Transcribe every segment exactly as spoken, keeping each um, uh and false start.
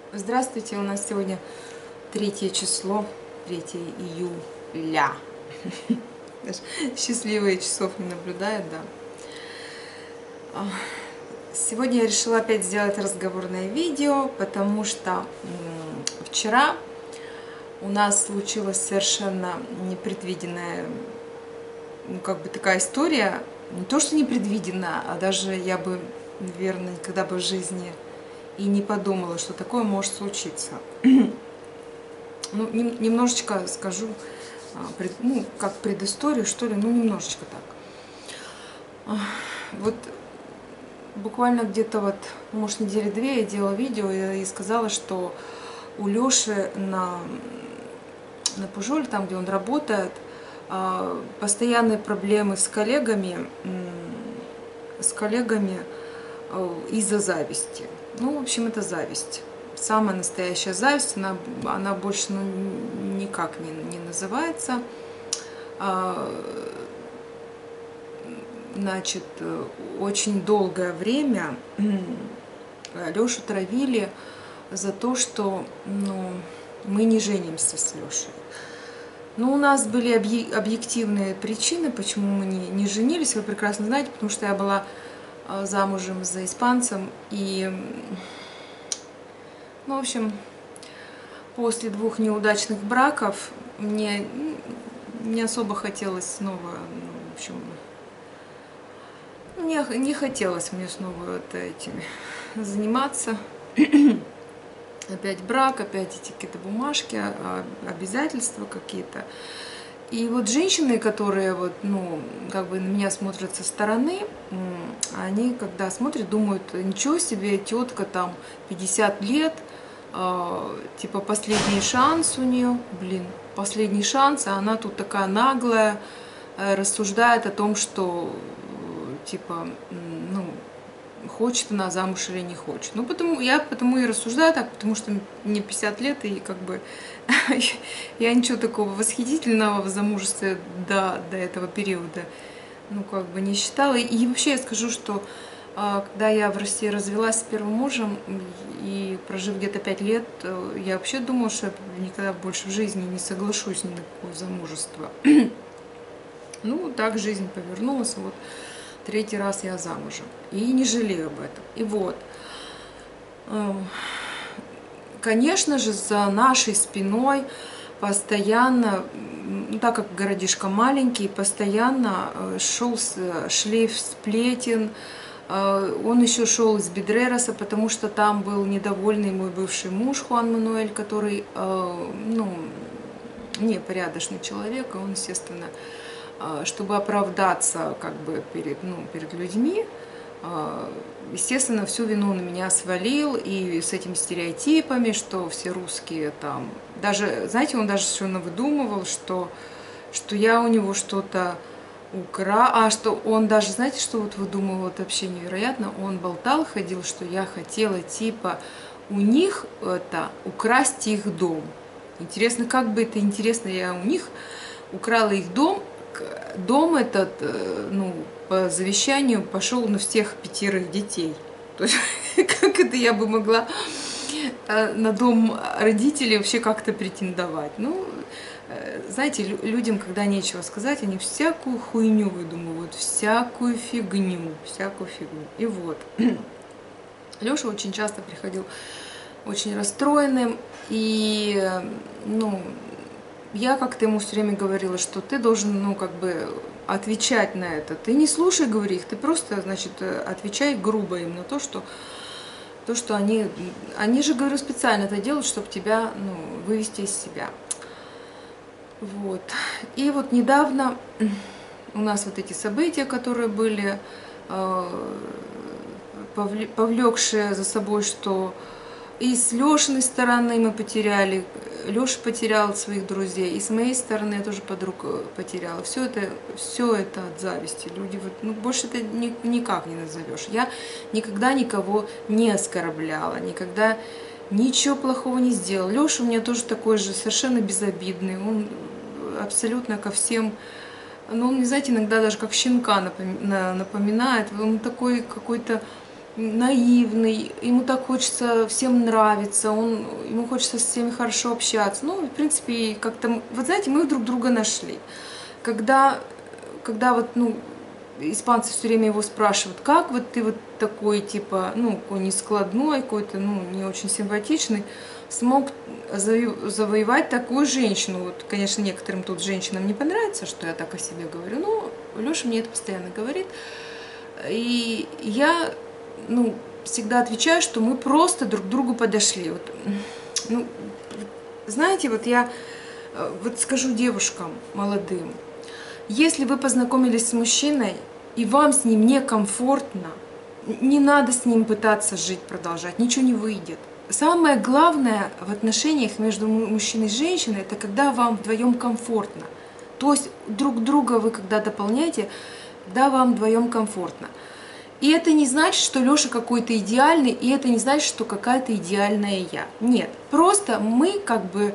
Здравствуйте, у нас сегодня третье число, третье июля. Даже счастливые часов не наблюдают, да. Сегодня я решила опять сделать разговорное видео, потому что вчера у нас случилась совершенно непредвиденная, ну, как бы такая история, не то что непредвиденная, а даже я бы, наверное, никогда бы в жизни и не подумала, что такое может случиться. Ну, немножечко скажу, ну, как предысторию, что ли, ну, немножечко так. Вот буквально где-то вот, может, недели две я делала видео и сказала, что у Лёши на, на Пужоле, там, где он работает, постоянные проблемы с коллегами, с коллегами из-за зависти. Ну, в общем, это зависть. Самая настоящая зависть, она, она больше ну, никак не, не называется. Значит, очень долгое время Лёшу травили за то, что ну, мы не женимся с Лёшей. Ну, у нас были объективные причины, почему мы не, не женились, вы прекрасно знаете, потому что я была замужем за испанцем, и, ну, в общем, после двух неудачных браков мне не особо хотелось снова, ну, в общем, не, не хотелось мне снова вот этим заниматься. Опять брак, опять эти какие-то бумажки, обязательства какие-то. И вот женщины, которые вот, ну, как бы на меня смотрят со стороны, они, когда смотрят, думают, ничего себе, тетка там пятьдесят лет, э, типа последний шанс у нее, блин, последний шанс, а она тут такая наглая, э, рассуждает о том, что, типа, ну, хочет она замуж или не хочет. Ну, потому, я потому и рассуждаю так, потому что мне пятьдесят лет, и как бы я ничего такого восхитительного в замужестве до, до этого периода, ну, как бы не считала. И вообще я скажу, что когда я в России развелась с первым мужем, и прожив где-то пять лет, я вообще думала, что я никогда больше в жизни не соглашусь ни на какое замужество. Ну, так жизнь повернулась, вот. Третий раз я замужем. И не жалею об этом. И вот. Конечно же, за нашей спиной постоянно, ну, так как городишко маленький, постоянно шел шлейф сплетен. Он еще шел из Бедрероса, потому что там был недовольный мой бывший муж Хуан Мануэль, который, ну, непорядочный человек, и он, естественно, чтобы оправдаться как бы перед, ну, перед людьми, естественно, всю вину на меня свалил, и с этими стереотипами, что все русские там, даже, знаете, он даже все навыдумывал, что, что я у него что-то украл, а что он даже, знаете, что вот выдумывал, это вообще невероятно, он болтал, ходил, что я хотела типа у них это украсть их дом. Интересно, как бы это интересно, я у них украла их дом. Дом этот, ну, по завещанию пошел на всех пятерых детей. То есть, как это я бы могла на дом родителей вообще как-то претендовать? Ну, знаете, людям, когда нечего сказать, они всякую хуйню выдумывают, всякую фигню, всякую фигню. И вот, Лёша очень часто приходил очень расстроенным, и, ну, я как-то ему все время говорила, что ты должен, ну, как бы отвечать на это. Ты не слушай, говори их, ты просто, значит, отвечай грубо им на то, что, то, что они, они же, говорю, специально это делают, чтобы тебя, ну, вывести из себя. Вот. И вот недавно у нас вот эти события, которые были, повлекшие за собой, что и с Лешиной стороны мы потеряли, Леша потерял своих друзей, и с моей стороны я тоже подруг потеряла. Все это, все это от зависти. Люди, вот, ну, больше это ни, никак не назовешь. Я никогда никого не оскорбляла, никогда ничего плохого не сделала. Леша у меня тоже такой же, совершенно безобидный. Он абсолютно ко всем, ну, он, знаете, иногда даже как щенка напоминает. Он такой какой-то наивный, ему так хочется всем нравиться, он, ему хочется с всеми хорошо общаться. Ну, в принципе, как-то, вот знаете, мы друг друга нашли. Когда, когда вот, ну, испанцы все время его спрашивают, как вот ты вот такой, типа, ну, какой нескладной, какой-то, ну, не очень симпатичный, смог завоевать такую женщину. Вот, конечно, некоторым тут женщинам не понравится, что я так о себе говорю, но Леша мне это постоянно говорит. И я, ну, всегда отвечаю, что мы просто друг к другу подошли. Вот, ну, знаете, вот я вот скажу девушкам молодым, если вы познакомились с мужчиной, и вам с ним некомфортно, не надо с ним пытаться жить, продолжать, ничего не выйдет. Самое главное в отношениях между мужчиной и женщиной, это когда вам вдвоем комфортно. То есть друг друга вы когда дополняете, да, вам вдвоем комфортно. И это не значит, что Леша какой-то идеальный, и это не значит, что какая-то идеальная я. Нет, просто мы как бы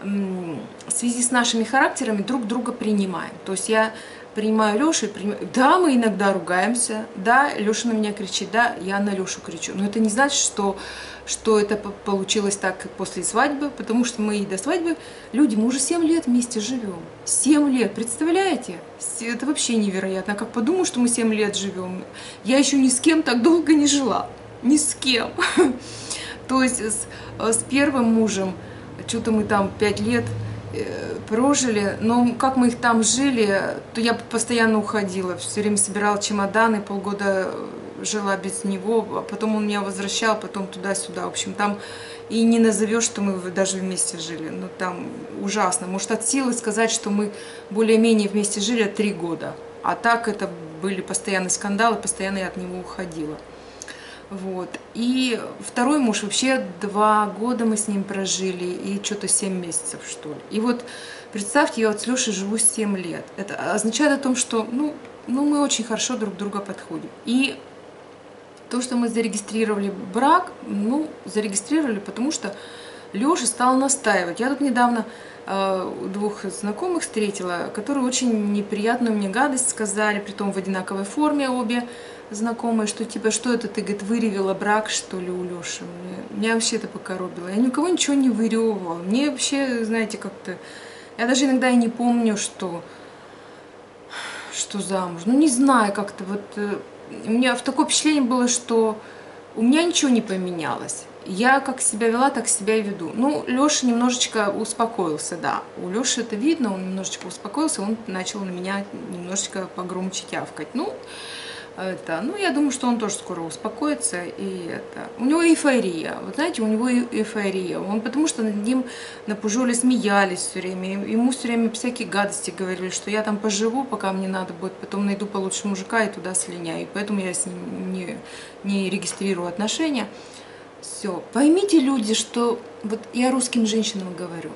в связи с нашими характерами друг друга принимаем. То есть я принимаю Лешу и принимаю... Да, мы иногда ругаемся, да, Леша на меня кричит, да, я на Лешу кричу. Но это не значит, что, что это получилось так после свадьбы, потому что мы и до свадьбы люди, мы уже семь лет вместе живем. семь лет, представляете? Это вообще невероятно. Как подумаю, что мы семь лет живем. Я еще ни с кем так долго не жила. Ни с кем. То есть с, с первым мужем, что-то мы там пять лет прожили, но как мы их там жили, то я постоянно уходила, все время собирала чемоданы, полгода жила без него, а потом он меня возвращал, потом туда-сюда, в общем, там и не назовешь, что мы даже вместе жили, ну там ужасно, может от силы сказать, что мы более-менее вместе жили три года, а так это были постоянные скандалы, постоянно я от него уходила. Вот. И второй муж, вообще два года мы с ним прожили, и что-то семь месяцев, что ли. И вот представьте, я вот с Лешей живу семь лет. Это означает о том, что ну, ну, мы очень хорошо друг друга подходим. И то, что мы зарегистрировали брак, ну, зарегистрировали, потому что Леша стал настаивать. Я тут недавно э, двух знакомых встретила, которые очень неприятную мне гадость сказали, притом в одинаковой форме обе знакомые, что типа, что это ты, говорит, выревела брак, что ли, у Леши. Мне, меня вообще это покоробило. Я никого ничего не выревывала. Мне вообще, знаете, как-то... Я даже иногда и не помню, что, что замуж. Ну, не знаю, как-то вот... У меня в такое впечатление было, что у меня ничего не поменялось. Я как себя вела, так себя и веду. Ну, Леша немножечко успокоился, да. У Леши это видно, он немножечко успокоился, он начал на меня немножечко погромче тявкать. Ну, это, ну, я думаю, что он тоже скоро успокоится. И это. У него эйфория. Вот знаете, у него эйфория. Он, потому что над ним на Пужоле смеялись все время. Ему все время всякие гадости говорили, что я там поживу, пока мне надо будет, потом найду получше мужика и туда слиняю. И поэтому я с ним не, не регистрирую отношения. Все. Поймите, люди, что вот я русским женщинам говорю.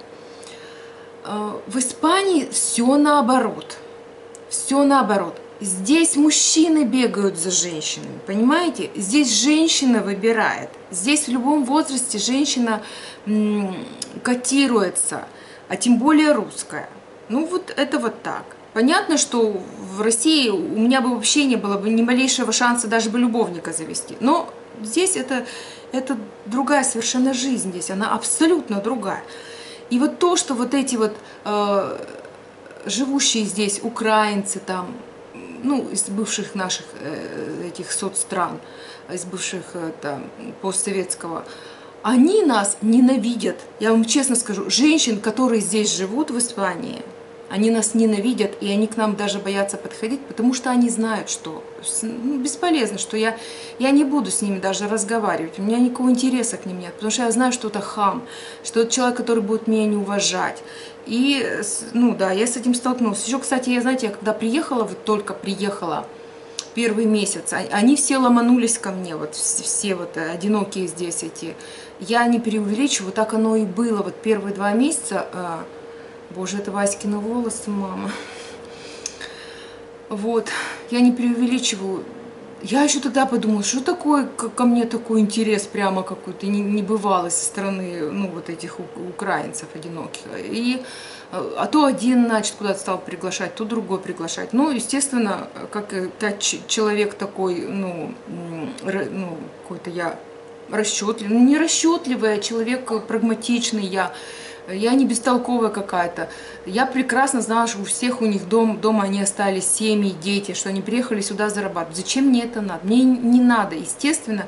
В Испании все наоборот. Все наоборот. Здесь мужчины бегают за женщинами, понимаете? Здесь женщина выбирает. Здесь в любом возрасте женщина м, котируется, а тем более русская. Ну вот это вот так. Понятно, что в России у меня бы вообще не было бы ни малейшего шанса даже бы любовника завести. Но здесь это, это другая совершенно жизнь здесь, она абсолютно другая. И вот то, что вот эти вот э, живущие здесь украинцы там, ну, из бывших наших э, этих соцстран, из бывших это, постсоветского, они нас ненавидят. Я вам честно скажу, женщин, которые здесь живут в Испании, они нас ненавидят, и они к нам даже боятся подходить, потому что они знают, что ну, бесполезно, что я, я не буду с ними даже разговаривать, у меня никакого интереса к ним нет, потому что я знаю, что это хам, что это человек, который будет меня не уважать. И, ну да, я с этим столкнулась. Еще, кстати, я, знаете, я когда приехала, вот только приехала, первый месяц, они все ломанулись ко мне, вот все вот одинокие здесь эти. Я не преувеличиваю, так оно и было. Вот первые два месяца, боже, это Васькины волосы, мама. Вот, я не преувеличиваю, я еще тогда подумала, что такое ко мне такой интерес прямо какой-то небывалый со стороны, ну, вот этих украинцев одиноких. И, а то один, значит, куда-то стал приглашать, то другой приглашать. Ну, естественно, как, как человек такой, ну, ну какой-то я расчетливый, ну, не расчетливый, а человек прагматичный я. Я не бестолковая какая-то. Я прекрасно знала, что у всех у них дом, дома они остались, семьи, дети, что они приехали сюда зарабатывать. Зачем мне это надо? Мне не надо. Естественно,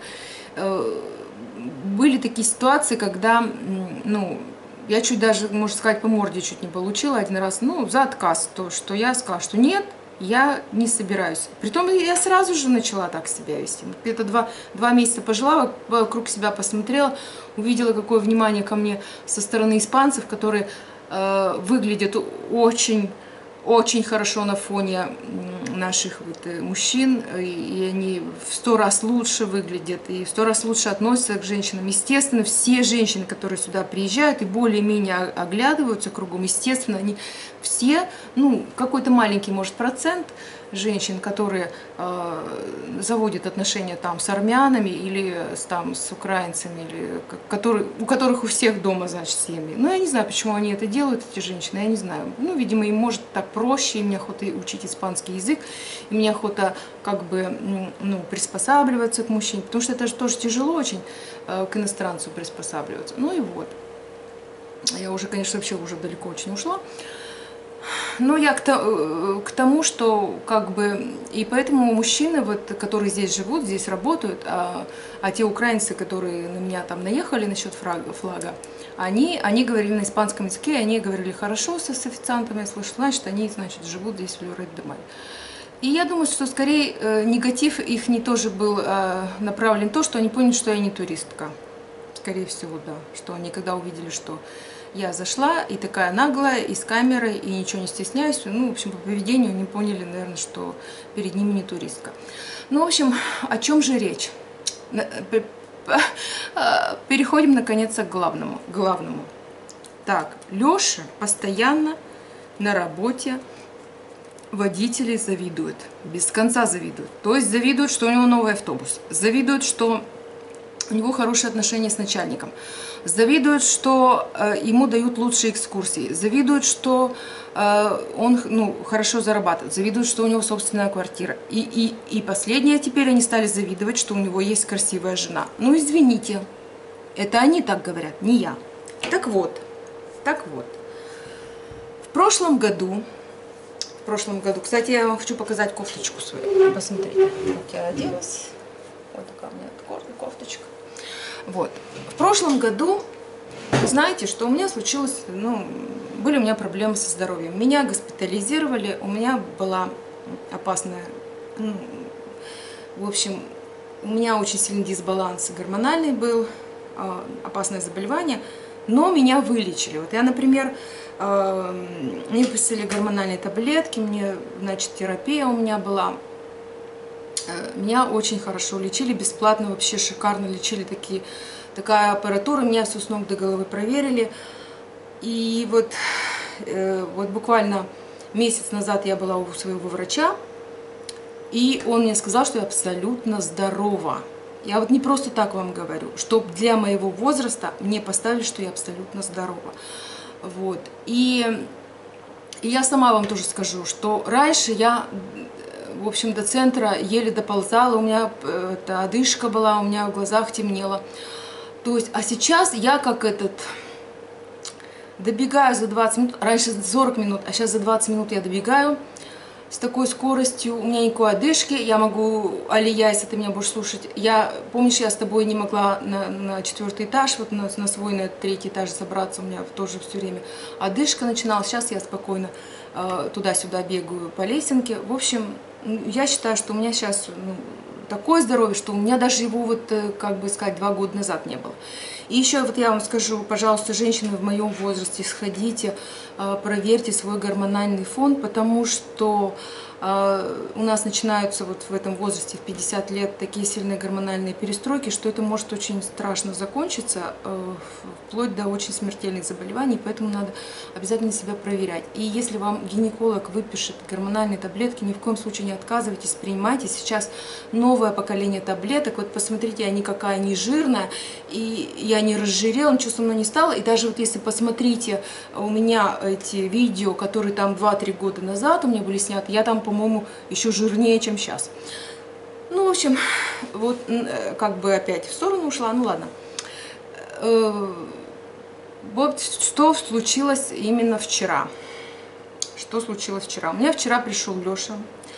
были такие ситуации, когда, ну, я чуть даже, можно сказать, по морде чуть не получила один раз, ну, за отказ, то, что я сказала, что нет, я не собираюсь. Притом я сразу же начала так себя вести. Где-то два, два месяца пожила, вокруг себя посмотрела, увидела, какое внимание ко мне со стороны испанцев, которые э, выглядят очень, очень хорошо на фоне наших вот, мужчин, и они в сто раз лучше выглядят, и в сто раз лучше относятся к женщинам. Естественно, все женщины, которые сюда приезжают и более-менее оглядываются кругом, естественно, они все, ну, какой-то маленький, может, процент женщин, которые э, заводят отношения там с армянами или с, там, с украинцами, или, которые, у которых у всех дома, значит, семьи. Ну, я не знаю, почему они это делают, эти женщины, я не знаю. Ну, видимо, им может так проще, им охота учить испанский язык, и мне охота как бы, ну, приспосабливаться к мужчине, потому что это же тоже тяжело очень э, к иностранцу приспосабливаться. Ну и вот. Я уже, конечно, вообще уже далеко очень ушла. Но я к, к тому, что как бы, и поэтому мужчины, вот, которые здесь живут, здесь работают, а, а те украинцы, которые на меня там наехали насчет флага, флага они, они говорили на испанском языке, они говорили хорошо с, с официантами, я слышала, значит, они, значит, живут здесь в Лорет-де-Мар. И я думаю, что скорее э, негатив их не тоже был э, направлен в то, что они поняли, что я не туристка. Скорее всего, да, что они когда увидели, что я зашла и такая наглая, и с камерой, и ничего не стесняюсь. Ну, в общем, по поведению они поняли, наверное, что перед ними не туристка. Ну, в общем, о чем же речь? Переходим, наконец, к главному. главному. Так, Леша постоянно на работе водителей завидует. Без конца завидует. То есть завидует, что у него новый автобус. Завидует, что у него хорошие отношения с начальником. Завидуют, что э, ему дают лучшие экскурсии. Завидуют, что э, он, ну, хорошо зарабатывает. Завидуют, что у него собственная квартира. И, и, и последнее теперь они стали завидовать, что у него есть красивая жена. Ну, извините, это они так говорят, не я. Так вот, так вот. В прошлом году, в прошлом году, кстати, я вам хочу показать кофточку свою. Посмотрите, как я оделась. Вот такая у меня кофточка. Вот. В прошлом году, знаете, что у меня случилось, ну, были у меня проблемы со здоровьем. Меня госпитализировали, у меня была опасная, ну, в общем, у меня очень сильный дисбаланс гормональный был, опасное заболевание, но меня вылечили. Вот я, например, мне выписали гормональные таблетки, мне, значит, терапия у меня была. Меня очень хорошо лечили, бесплатно, вообще шикарно лечили, такие, такая аппаратура, меня все с ног до головы проверили. И вот, э, вот буквально месяц назад я была у своего врача, и он мне сказал, что я абсолютно здорова. Я вот не просто так вам говорю, что для моего возраста мне поставили, что я абсолютно здорова. Вот. И, и я сама вам тоже скажу, что раньше я... В общем, до центра еле доползала, у меня это, одышка была, у меня в глазах темнело. То есть, а сейчас я как этот, добегаю за двадцать минут, раньше за сорок минут, а сейчас за двадцать минут я добегаю с такой скоростью, у меня никакой одышки, я могу, Алия, если ты меня будешь слушать, я, помнишь, я с тобой не могла на, на четвертый этаж, вот на, на свой, на третий этаж забраться, у меня тоже все время одышка начиналась, сейчас я спокойно э, туда-сюда бегаю по лесенке, в общем... Я считаю, что у меня сейчас, ну, такое здоровье, что у меня даже его, вот, как бы сказать, два года назад не было. И еще вот я вам скажу, пожалуйста, женщины в моем возрасте, сходите, проверьте свой гормональный фон, потому что у нас начинаются вот в этом возрасте, в пятьдесят лет, такие сильные гормональные перестройки, что это может очень страшно закончиться, вплоть до очень смертельных заболеваний, поэтому надо обязательно себя проверять. И если вам гинеколог выпишет гормональные таблетки, ни в коем случае не отказывайтесь, принимайте. Сейчас новое поколение таблеток, вот посмотрите, я никакая не жирная, и я не разжирела, ничего со мной не стало, и даже вот если посмотрите у меня эти видео, которые там два-три года назад у меня были сняты, я там, по-моему, еще жирнее, чем сейчас. Ну, в общем, вот как бы опять в сторону ушла, ну ладно. Вот что случилось именно вчера. Что случилось вчера? У меня вчера пришел Леша,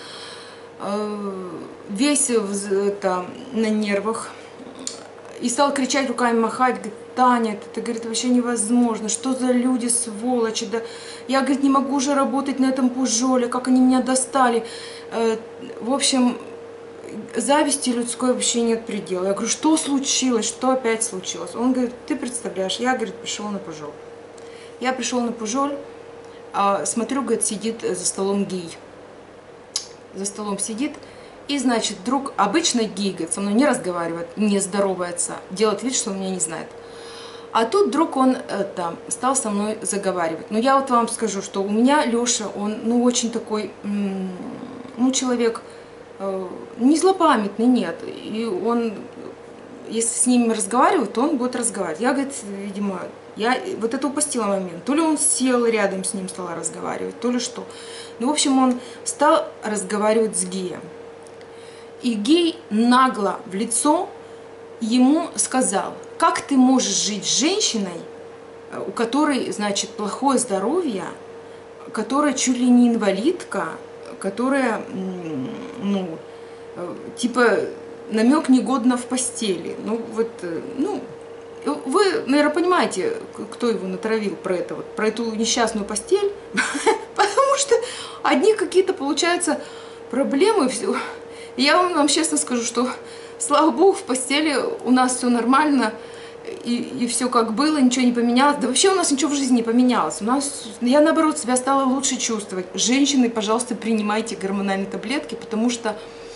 весь это, на нервах, и стал кричать, руками махать, говорит: Таня, это, говорит, вообще невозможно, что за люди, сволочи, да, я, говорит, не могу уже работать на этом пужоле, как они меня достали. В общем, зависти людской вообще нет предела. Я говорю: что случилось, что опять случилось? Он говорит: ты представляешь, я, говорит, пришел на пужол. Я пришел на пужоль, смотрю, говорит, сидит за столом гей. За столом сидит. И, значит, вдруг обычно гей, говорит, со мной не разговаривает, не здоровается, делает вид, что он меня не знает. А тут вдруг он это, стал со мной заговаривать. Но я вот вам скажу, что у меня Леша, он, ну, очень такой, ну, человек, не злопамятный, нет. И он, если с ним разговаривать, то он будет разговаривать. Я, говорит, видимо, я вот это упустила момент. То ли он сел рядом с ним, стала разговаривать, то ли что. Ну, в общем, он стал разговаривать с геем. И гей нагло в лицо ему сказал: как ты можешь жить с женщиной, у которой, значит, плохое здоровье, которая чуть ли не инвалидка, которая, ну, типа, намек негодна в постели. Ну, вот, ну, вы, наверное, понимаете, кто его натравил про это, вот, про эту несчастную постель, потому что одни какие-то, получаются, проблемы, все. Я вам, вам честно скажу, что, слава богу, в постели у нас все нормально, и, и все как было, ничего не поменялось. Да вообще у нас ничего в жизни не поменялось. У нас, я, наоборот, себя стала лучше чувствовать. Женщины, пожалуйста, принимайте гормональные таблетки, потому что,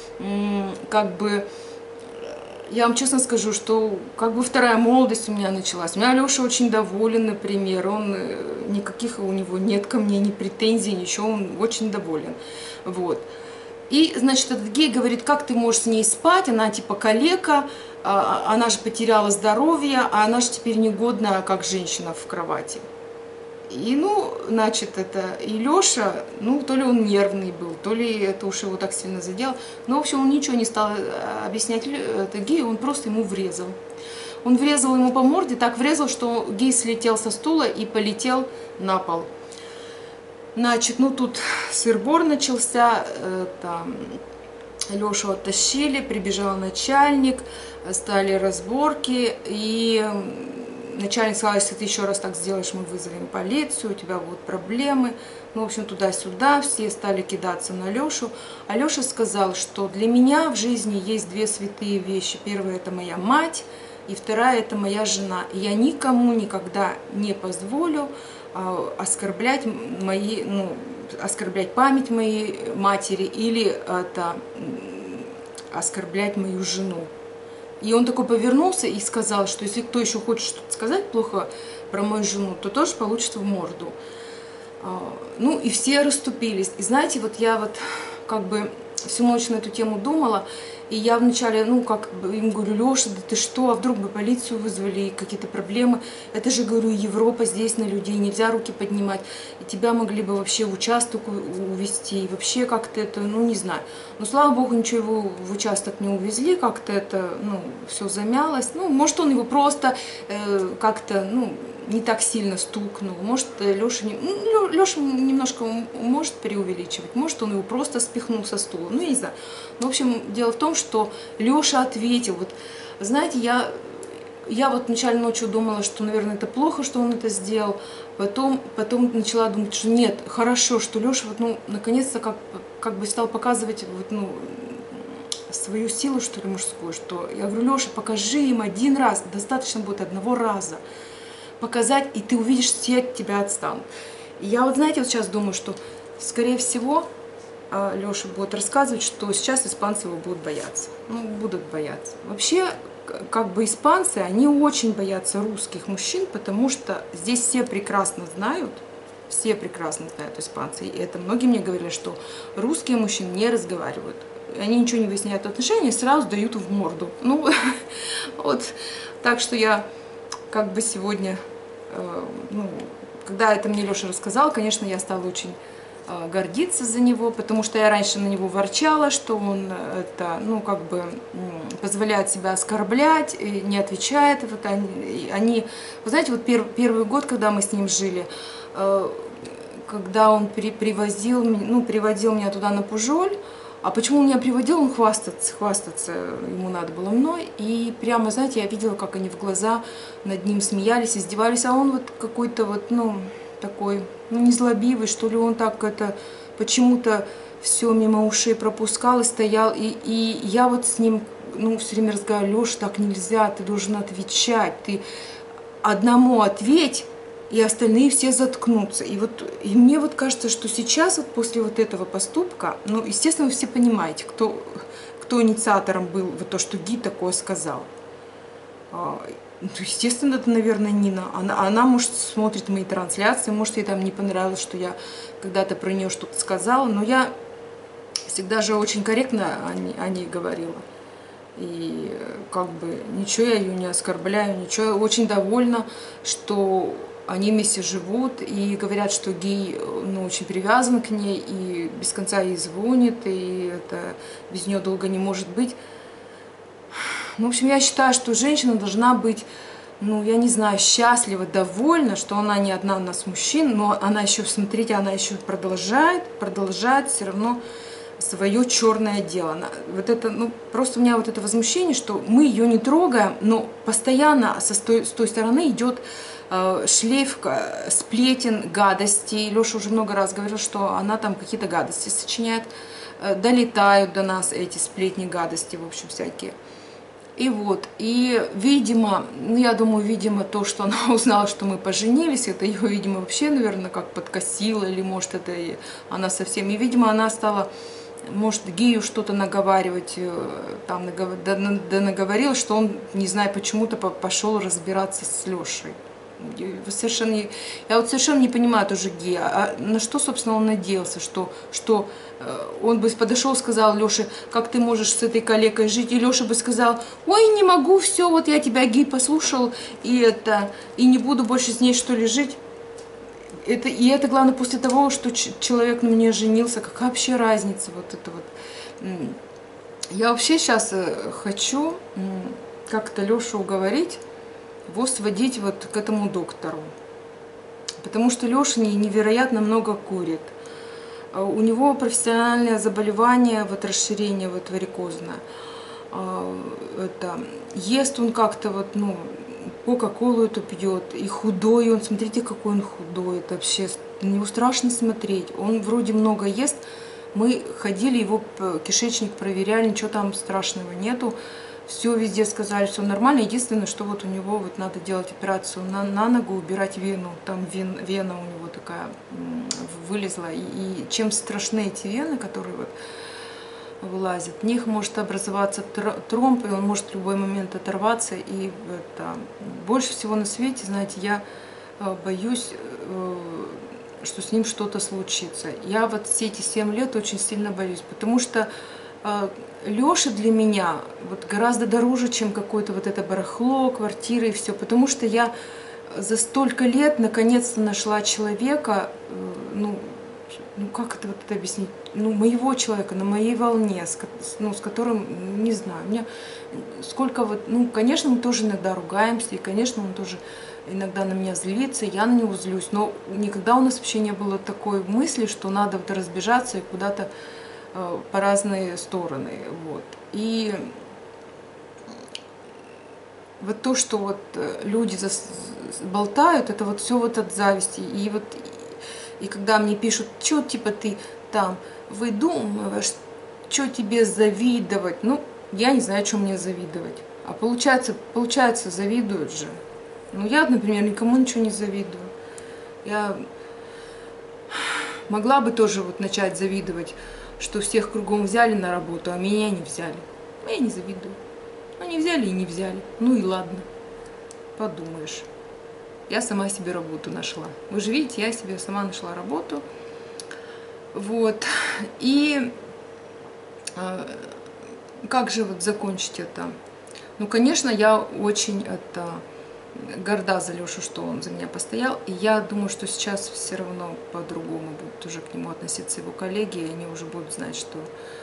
как бы, я вам честно скажу, что как бы вторая молодость у меня началась. У меня Леша очень доволен, например, он, никаких у него нет ко мне ни претензий, ничего, он очень доволен. Вот. И, значит, этот гей говорит: как ты можешь с ней спать, она типа калека, она же потеряла здоровье, а она же теперь негодна, как женщина в кровати. И, ну, значит, это и Леша, ну, то ли он нервный был, то ли это уж его так сильно задело. Но, в общем, он ничего не стал объяснять это гею, он просто ему врезал. Он врезал ему по морде, так врезал, что гей слетел со стула и полетел на пол. Значит, ну тут сыр-бор начался, там Лешу оттащили, прибежал начальник, стали разборки, и начальник сказал: если ты еще раз так сделаешь, мы вызовем полицию, у тебя будут проблемы. Ну, в общем, туда-сюда, все стали кидаться на Лешу. А Леша сказал, что для меня в жизни есть две святые вещи. Первая — это моя мать, и вторая — это моя жена. И я никому никогда не позволю оскорблять мои, ну, оскорблять память моей матери или это, оскорблять мою жену. И он такой повернулся и сказал, что если кто еще хочет что-то сказать плохо про мою жену, то тоже получит в морду. Ну и все расступились. И знаете, вот я вот как бы всю ночь на эту тему думала. И я вначале, ну, как им говорю: Леша, да ты что, а вдруг бы полицию вызвали, какие-то проблемы. Это же, говорю, Европа, здесь на людей нельзя руки поднимать. И тебя могли бы вообще в участок увезти. И вообще как-то это, ну, не знаю. Но, слава богу, ничего его в участок не увезли. Как-то это, ну, все замялось. Ну, может, он его просто э, как-то, ну, не так сильно стукнул. Может, Леша, не, ну, Леша немножко может преувеличивать. Может, он его просто спихнул со стула. Ну, я не знаю. Но, в общем, дело в том, что Леша ответил. Вот, знаете, я, я вот вначале ночью думала, что, наверное, это плохо, что он это сделал. Потом, потом начала думать, что нет, хорошо, что Леша вот, ну, наконец-то как, как бы стал показывать вот, ну, свою силу, что ли, мужскую. Что я говорю: Леша, покажи им один раз, достаточно будет одного раза показать, и ты увидишь, все от тебя отстанут. И я вот, знаете, вот сейчас думаю, что, скорее всего, Леша будет рассказывать, что сейчас испанцы его будут бояться. Ну, будут бояться. Вообще, как бы испанцы, они очень боятся русских мужчин, потому что здесь все прекрасно знают, все прекрасно знают испанцы. И это многие мне говорили, что русские мужчины не разговаривают. Они ничего не выясняют отношения, сразу дают в морду. Ну, вот. Так что я как бы сегодня, ну, когда это мне Леша рассказал, конечно, я стала очень гордиться за него, потому что я раньше на него ворчала, что он это, ну, как бы позволяет себя оскорблять, и не отвечает. Вот они, они, вы знаете, вот пер, первый год, когда мы с ним жили, когда он при, привозил, ну, приводил меня туда на Пужоль, а почему он меня приводил, он хвастаться, хвастаться ему надо было мной, и прямо, знаете, я видела, как они в глаза над ним смеялись, издевались, а он вот какой-то вот, ну, такой, ну, незлобивый, что ли, он так это почему-то все мимо ушей пропускал и стоял, и, и я вот с ним, ну, все время разговаривала: Леша, так нельзя, ты должен отвечать, ты одному ответь, и остальные все заткнутся. И вот и мне вот кажется, что сейчас вот после вот этого поступка, ну, естественно, вы все понимаете, кто, кто инициатором был, вот то, что Ги такое сказал. Ну, естественно, это, наверное, Нина. Она, она, может, смотрит мои трансляции, может, ей там не понравилось, что я когда-то про нее что-то сказала, но я всегда же очень корректно о ней, о ней говорила. И как бы ничего я ее не оскорбляю, ничего. Я очень довольна, что они вместе живут, и говорят, что Гей, ну, очень привязан к ней, и без конца ей звонит, и это без нее долго не может быть. Ну, в общем, я считаю, что женщина должна быть, ну, я не знаю, счастлива, довольна, что она не одна у нас мужчин, но она еще, смотрите, она еще продолжает, продолжает все равно свое черное дело. Вот это, ну, просто у меня вот это возмущение, что мы ее не трогаем, но постоянно со, с, той, с той стороны идет э, шлейф сплетен, гадостей. Леша уже много раз говорил, что она там какие-то гадости сочиняет, э, долетают до нас эти сплетни, гадости, в общем, всякие. И вот, и, видимо, ну, я думаю, видимо, то, что она узнала, что мы поженились, это ее, видимо, вообще, наверное, как подкосило, или, может, это и она совсем, и, видимо, она стала, может, Гею что-то наговаривать, там, да, да наговорила, что он, не знаю, почему-то пошел разбираться с Лешей. Совершенно, я вот совершенно не понимаю тоже Гея, а на что, собственно, он надеялся, что, что он бы подошел и сказал Леше: как ты можешь с этой калекой жить, и Леша бы сказал: ой, не могу, все, вот я тебя, Гей, послушал, и это, и не буду больше с ней, что ли, жить. Это, и это, главное, после того, что человек на мне женился, какая вообще разница, вот это вот. Я вообще сейчас хочу как-то Лешу уговорить его сводить вот к этому доктору, потому что Леша невероятно много курит. У него профессиональное заболевание, вот расширение вот варикозное. Это, ест он как-то вот, ну, кока-колу эту пьет, и худой он, смотрите, какой он худой, это вообще, на него страшно смотреть. Он вроде много ест, мы ходили, его кишечник проверяли, ничего там страшного нету. Все везде сказали, что нормально. Единственное, что вот у него вот надо делать операцию на, на ногу, убирать вену. Там вен, вена у него такая вылезла. И, и чем страшны эти вены, которые вот вылазят, в них может образоваться тромб, и он может в любой момент оторваться. И это, больше всего на свете, знаете, я боюсь, что с ним что-то случится. Я вот все эти семь лет очень сильно боюсь, потому что Леша для меня вот гораздо дороже, чем какое-то вот это барахло, квартира и все, потому что я за столько лет наконец-то нашла человека, ну, ну как это вот это объяснить, ну, моего человека, на моей волне, с, ну, с которым, не знаю, у меня сколько вот, ну, конечно, мы тоже иногда ругаемся, и, конечно, он тоже иногда на меня злится, я на него злюсь, но никогда у нас вообще не было такой мысли, что надо вот разбежаться и куда-то по разные стороны. Вот. И вот то, что вот люди болтают, это вот все вот от зависти. И вот и когда мне пишут: что типа ты там выдумываешь, что тебе завидовать, ну, я не знаю, что мне завидовать. А получается, получается, завидуют же. Ну, я, например, никому ничего не завидую. Я могла бы тоже вот начать завидовать что всех кругом взяли на работу, а меня не взяли. Я не завидую. Ну, не взяли и не взяли. Ну и ладно. Подумаешь. Я сама себе работу нашла. Вы же видите, я себе сама нашла работу. Вот. И э, как же вот закончить это? Ну, конечно, я очень это, горда за Лешу, что он за меня постоял. И я думаю, что сейчас все равно по-другому будут уже к нему относиться его коллеги. И они уже будут знать, что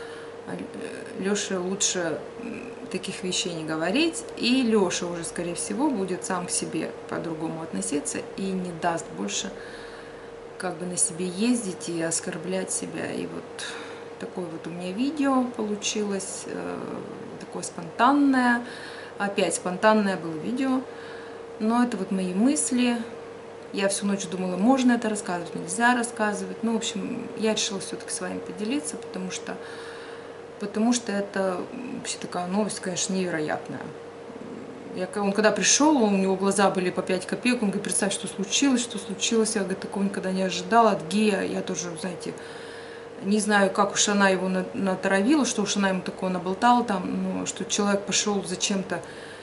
Леше лучше таких вещей не говорить. И Леша уже, скорее всего, будет сам к себе по-другому относиться и не даст больше как бы на себе ездить и оскорблять себя. И вот такое вот у меня видео получилось, э, такое спонтанное. Опять спонтанное было видео. Но это вот мои мысли. Я всю ночь думала, можно это рассказывать, нельзя рассказывать. Ну, в общем, я решила все-таки с вами поделиться, потому что, потому что это вообще такая новость, конечно, невероятная. Я, он когда пришел, у него глаза были по пять копеек, он говорит, представь, что случилось, что случилось. Я, говорит, такого никогда не ожидала от гея. Я тоже, знаете, не знаю, как уж она его натравила, что уж она ему такого наболтала там, но что человек пошел зачем-то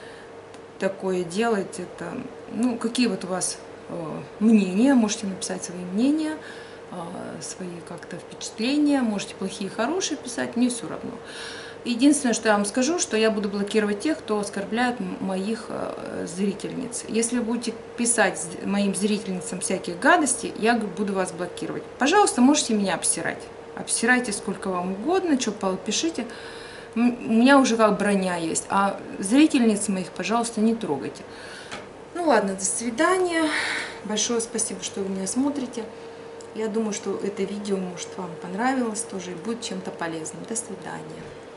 такое делать. Это, ну, какие вот у вас э, мнения, можете написать свои мнения, э, свои как-то впечатления, можете плохие, хорошие писать, мне все равно. Единственное, что я вам скажу, что я буду блокировать тех, кто оскорбляет моих э, зрительниц. Если вы будете писать моим зрительницам всяких гадостей, я буду вас блокировать. Пожалуйста, можете меня обсирать. Обсирайте сколько вам угодно, что пишите. У меня уже как броня есть. А зрительниц моих, пожалуйста, не трогайте. Ну ладно, до свидания. Большое спасибо, что вы меня смотрите. Я думаю, что это видео, может, вам понравилось тоже и будет чем-то полезным. До свидания.